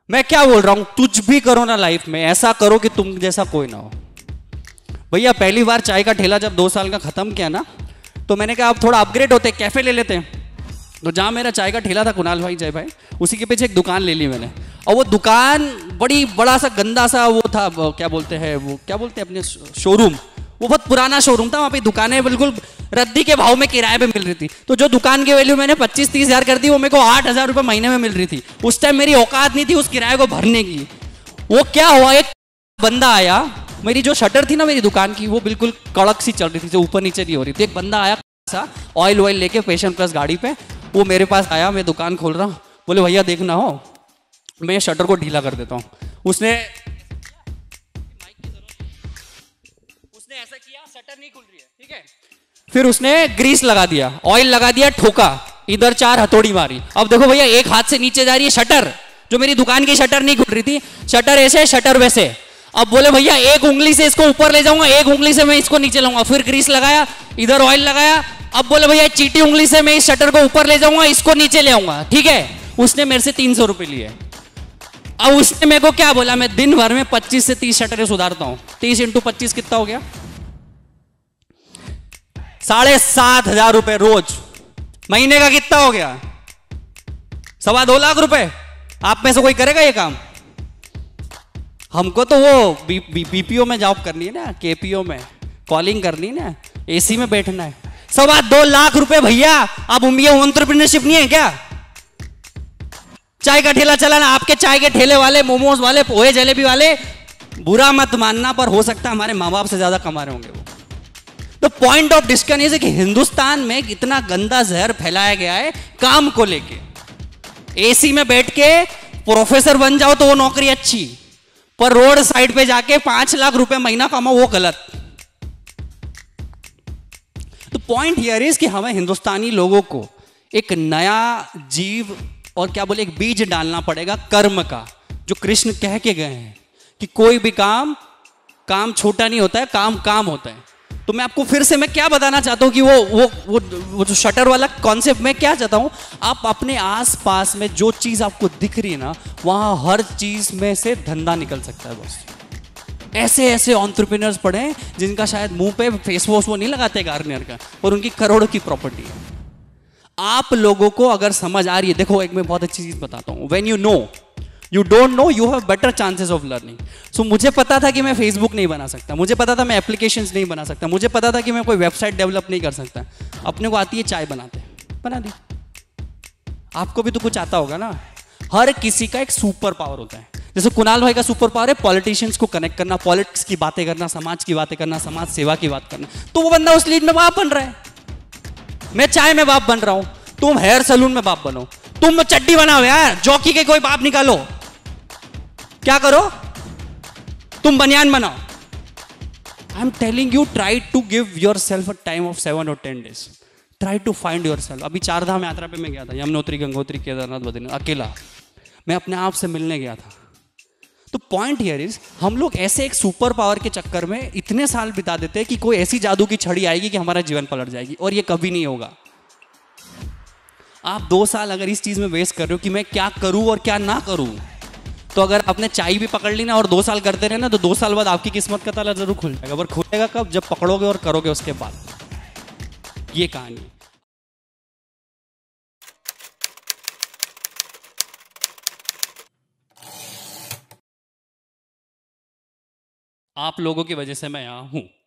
मैं क्या बोल रहा हूं, कुछ भी करो ना लाइफ में, ऐसा करो कि तुम जैसा कोई ना हो। भैया पहली बार चाय का ठेला जब 2 साल का खत्म किया ना, तो मैंने कहा अब थोड़ा अपग्रेड होते, कैफे ले लेते हैं। तो जहां मेरा चाय का ठेला था, कुणाल भाई जय भाई, उसी के पीछे एक दुकान ले ली मैंने। और वो दुकान बड़ा सा गंदा सा वो था, क्या बोलते हैं अपने शोरूम, वो बहुत पुराना शोरूम था। वहाँ पे दुकानें बिल्कुल रद्दी के भाव में किराए पे मिल रही थी। तो जो दुकान की वैल्यू मैंने 25-30 हज़ार कर दी, वो मेरे को 8,000 रुपये महीने में मिल रही थी। उस टाइम मेरी औकात नहीं थी उस किराए को भरने की। वो क्या हुआ, एक बंदा आया, मेरी जो शटर थी ना मेरी दुकान की, वो बिल्कुल कड़क सी चल रही थी, जो ऊपर नीचे नहीं हो रही थी। एक बंदा आया सा ऑयल वॉयल लेके पैशन प्लस गाड़ी पे, वो मेरे पास आया, मैं दुकान खोल रहा हूँ, बोले भैया देखना हो मैं शटर को ढीला कर देता हूँ। उसने ऐसा किया, शटर नहीं खुल रही है, ठीक है। फिर उसने ग्रीस लगा दिया, ऑयल लगा दिया, ठोका, इधर 4 हथौड़ी मारी। अब देखो भैया एक हाथ से नीचे जा रही है शटर, जो मेरी दुकान की शटर नहीं खुल रही थी, शटर ऐसे शटर वैसे। अब बोले भैया एक उंगली से इसको ऊपर ले जाऊंगा, एक उंगली से मैं इसको नीचे लाऊंगा। फिर ग्रीस लगाया, इधर ऑयल लगाया। अब बोले भैया चीटी उंगली से मैं इस शटर को ऊपर ले जाऊंगा, इसको नीचे ले आऊंगा, ठीक है। उसने मेरे से 300 रुपए लिए। अब उसने मेरे को क्या बोला, मैं दिन भर में 25 से 30 शटरें सुधारता हूं। 30 × 25 कितना हो गया, 7,500 रुपए रोज। महीने का कितना हो गया, 2.25 लाख रुपए। आप में से कोई करेगा ये काम? हमको तो वो बीपीओ में जॉब करनी है ना, केपीओ में कॉलिंग करनी है ना, एसी में बैठना है। 2.25 लाख रुपए भैया। अब ये एंटरप्रेन्योरशिप नहीं है क्या? चाय का ठेला चलाना, आपके चाय के ठेले वाले, मोमोज वाले, पोहे जलेबी वाले, बुरा मत मानना, पर हो सकता है हमारे माँ बाप से ज्यादा कमा रहे होंगे वो। तो पॉइंट ऑफ डिस्कशन ये है कि हिंदुस्तान में इतना गंदा जहर फैलाया गया है काम को लेके। एसी में बैठ के प्रोफेसर बन जाओ तो वो नौकरी अच्छी, पर रोड साइड पे जाके 5 लाख रुपए महीना कमाओ वो गलत। तो पॉइंट हियर इज कि हमें हिंदुस्तानी लोगों को एक नया जीव और क्या बोले एक बीज डालना पड़ेगा कर्म का, जो कृष्ण कह के गए हैं कि कोई भी काम छोटा नहीं होता है, काम होता है। तो मैं आपको फिर से मैं क्या बताना चाहता हूं कि वो जो शटर वाला कॉन्सेप्ट में क्या चाहता हूं, आप अपने आसपास में जो चीज आपको दिख रही है ना, वहां हर चीज में से धंधा निकल सकता है। बस ऐसे एंटरप्रेन्योर्स पड़े हैं जिनका शायद मुंह पे फेस वॉश वो नहीं लगाते गार्नियर का, और उनकी करोड़ों की प्रॉपर्टी है। आप लोगों को अगर समझ आ रही है, देखो एक मैं बहुत अच्छी चीज बताता हूं, when you know you don't know, you have better chances of learning. So मुझे पता था कि मैं फेसबुक नहीं बना सकता, मुझे पता था मैं एप्लीकेशंस नहीं बना सकता, मुझे पता था कि मैं कोई वेबसाइट डेवलप नहीं कर सकता। अपने को आती है चाय बनाते, बना दी। आपको भी तो कुछ आता होगा ना। हर किसी का एक सुपर पावर होता है। जैसे कुणाल भाई का सुपर पावर है पॉलिटिशियंस को कनेक्ट करना, पॉलिटिक्स की बातें करना, समाज की बातें करना, समाज सेवा की बात करना। तो वो बंदा उस लीड में बाप बन रहा है। मैं चाय में बाप बन रहा हूं, तुम हेयर सलून में बाप बनो। तुम चड्डी बनाओ यार, जॉकी के कोई बाप निकालो, क्या करो, तुम बनियान बनाओ। I am telling you, try to give yourself a time of 7 or 10 days। Try to find yourself. अभी 4 धाम यात्रा पे मैं गया था, यमुनोत्री, गंगोत्री, केदारनाथ, बद्रीनाथ, अकेला मैं अपने आप से मिलने गया था। तो पॉइंट हियर इज, हम लोग ऐसे एक सुपर पावर के चक्कर में इतने साल बिता देते हैं कि कोई ऐसी जादू की छड़ी आएगी कि हमारा जीवन पलट जाएगी, और ये कभी नहीं होगा। आप 2 साल अगर इस चीज में वेस्ट कर रहे हो कि मैं क्या करूं और क्या ना करूं, तो अगर आपने चाय भी पकड़ ली ना और 2 साल करते रहे ना, तो 2 साल बाद आपकी किस्मत का ताला जरूर खुल जाएगा। पर खुलेगा कब? जब पकड़ोगे और करोगे उसके बाद। ये कहानी। आप लोगों की वजह से मैं यहां हूं।